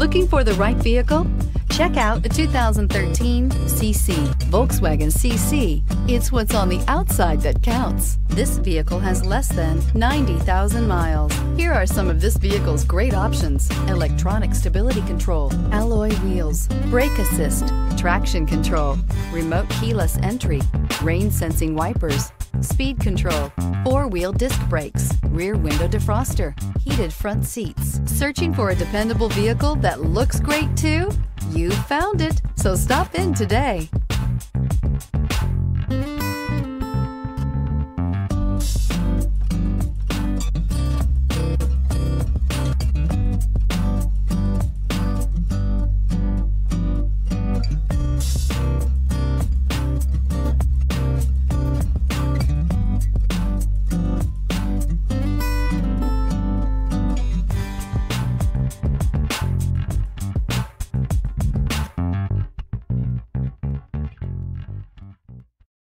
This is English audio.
Looking for the right vehicle? Check out the 2013 CC, Volkswagen CC. It's what's on the outside that counts. This vehicle has less than 90,000 miles. Here are some of this vehicle's great options: electronic stability control, alloy wheels, brake assist, traction control, remote keyless entry, rain sensing wipers, speed control, four-wheel disc brakes, rear window defroster, heated front seats. Searching for a dependable vehicle that looks great too? You found it, so stop in today.